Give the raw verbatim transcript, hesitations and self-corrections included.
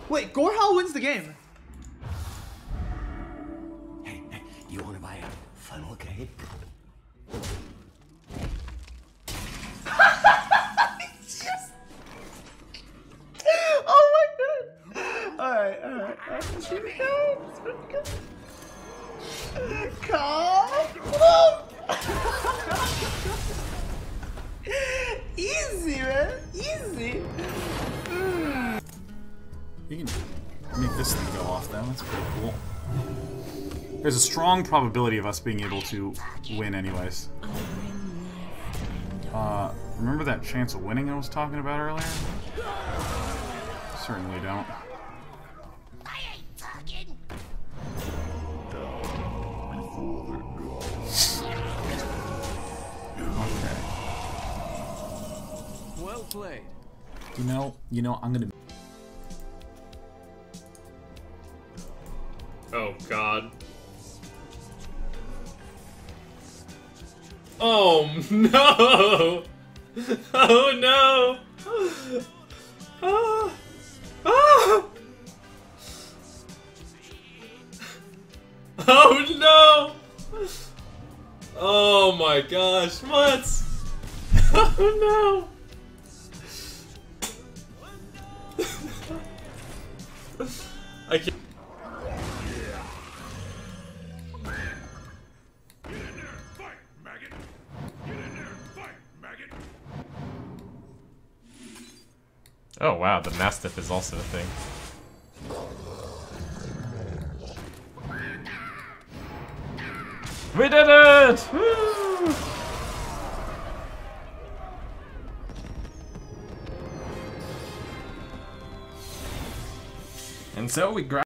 Wait, Gorehowl wins the game. Hey, hey, you want to buy a funnel cake? Oh my god! Alright, alright, alright. Let's keep it going. Let's keep it going. Calm. Easy, man. Easy. Mm. You can make this thing go off though, that's pretty cool. There's a strong probability of us being able to win anyways. Uh, remember that chance of winning I was talking about earlier? Certainly don't. I ain't talking. Okay. Well played. You know, you know, I'm gonna... Oh god. Oh no! Oh no! Ah! Ah! Oh no! Oh my gosh, what? Oh no! I can't. Oh wow, the Mastiff is also a thing. We did it! Woo! And so we grab